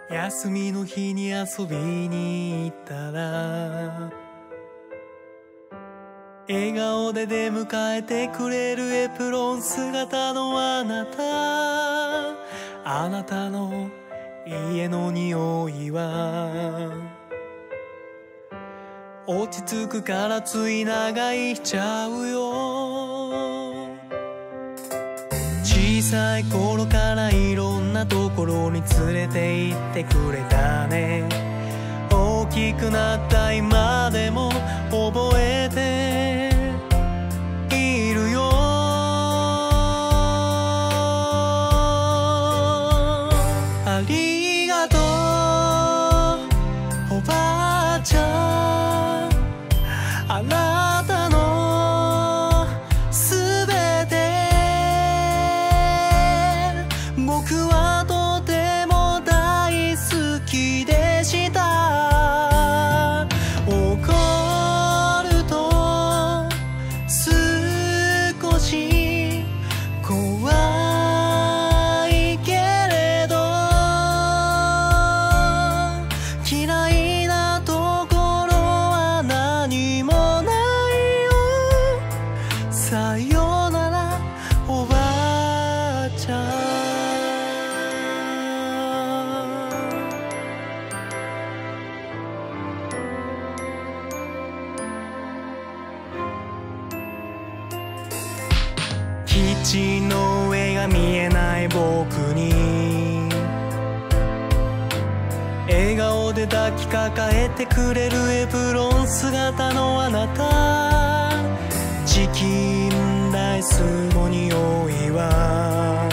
休みの日に遊びに行ったら笑顔で出迎えてくれるエプロン姿のあなたの家の匂いは落ち着くからつい長居しちゃうよ。小さい頃からいろんなところに連れて行ってくれたね。大きくなった今でも覚えているよ。ありがとうおばあちゃん、あなたのすべて僕はとても大好きでした。怒ると少し怖いけれど嫌いなところは何もないよ。さよならおばあちゃん。キッチンの上が見えない僕に笑顔で抱きかかえてくれるエプロン姿のあなた、チキンライスの匂いは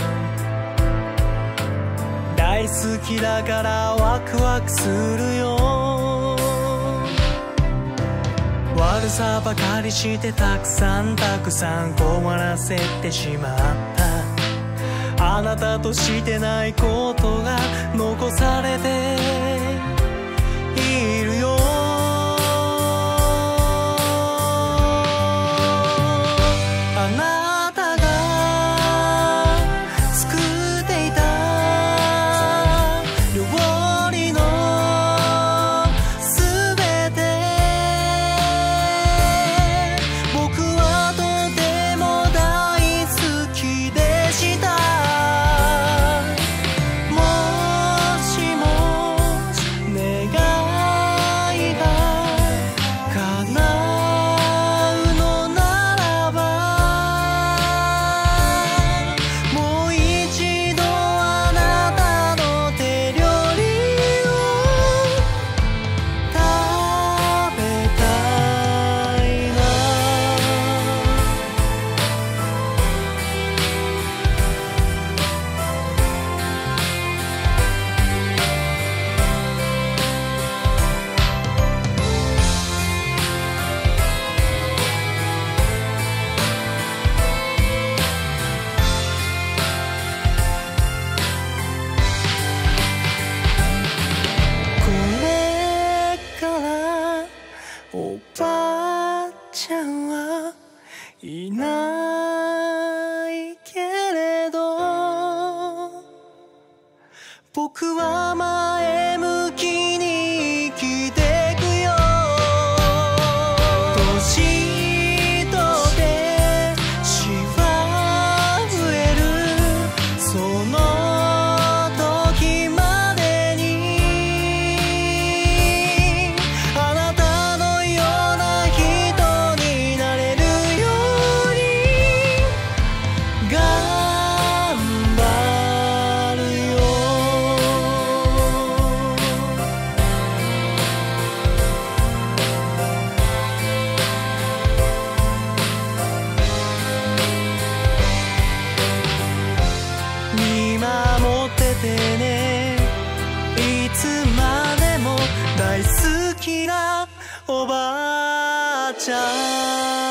大好きだからワクワクするよ。悪さばかりしてたくさん困らせてしまった。あなたとしてないことが残されているよ。あなたが作っていた料理のすべて僕はとても大好きでした。もしも願いが叶うのならばもう一度あなたの手料理を食べたいな。これからおばあちゃんはいないけれど僕は前向きに生きてくよ。年取ってシワ増えるその時までにあなたのような人になれるように頑張るよ。見守っててね、いつまでも大好きなおばあちゃん。